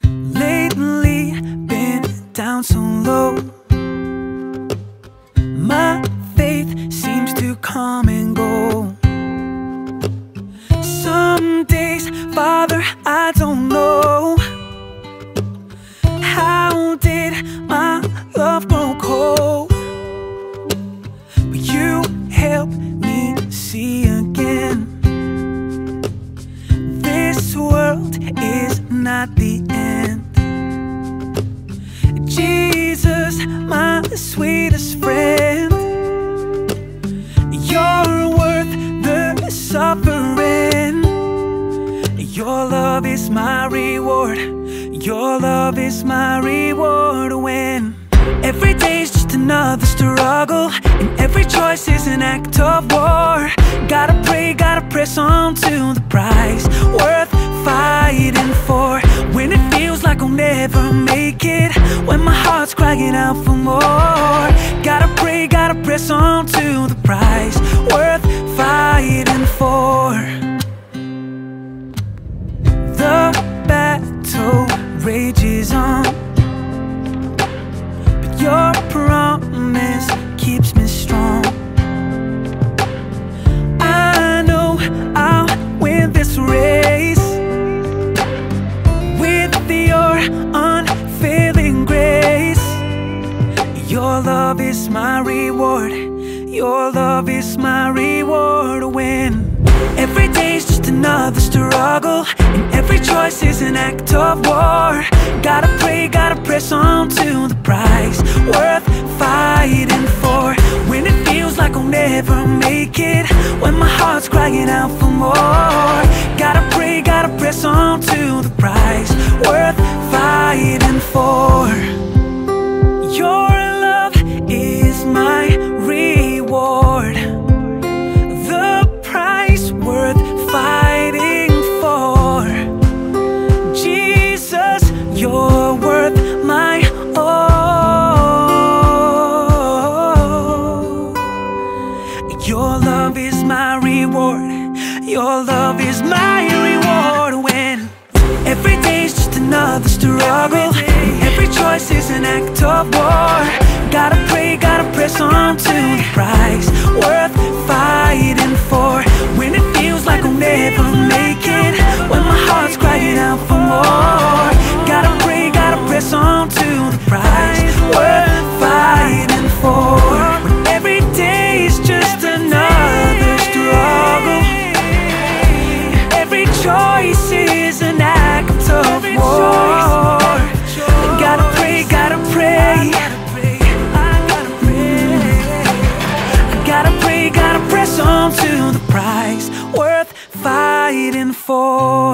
Lately, been down so low. My faith seems to come and go. Some days, Father, I don't know. How did my love grow cold? But you helped me see again. This world is not the end. Jesus, my sweetest friend, you're worth the suffering. Your love is my reward. Your love is my reward. When every day's just another struggle and every choice is an act of war, gotta pray, gotta press on to the prize worth fighting for. When it feels like I'll never make it, when my heart's crying out for more, gotta pray, gotta press on to the prize worth fighting for. The battle rages on, but your promise keeps me strong. I know I'll win this race with your unfailing grace. Your love is my reward. Your love is my reward. When every day's just another struggle and every choice is an act of war, gotta pray, gotta press on to the prize worth fighting for. When it feels like I'll never make it, when my heart's crying out for more, gotta pray, gotta press on to the prize worth fighting for. Your love is my reward, the price worth fighting for. Jesus, you're worth my all. Your love is my reward. Your love is my reward. When every day's just another struggle and every choice is an act of war, gotta pray, gotta press on to the prize worth fighting for. When it feels like I'll never make it, when my heart's crying out for more, gotta pray, gotta press on to the prize worth fighting for. When every day's just another struggle, every choice is an act of war, gotta pray, gotta pray, gotta pray, gotta press on to the prize worth fighting for.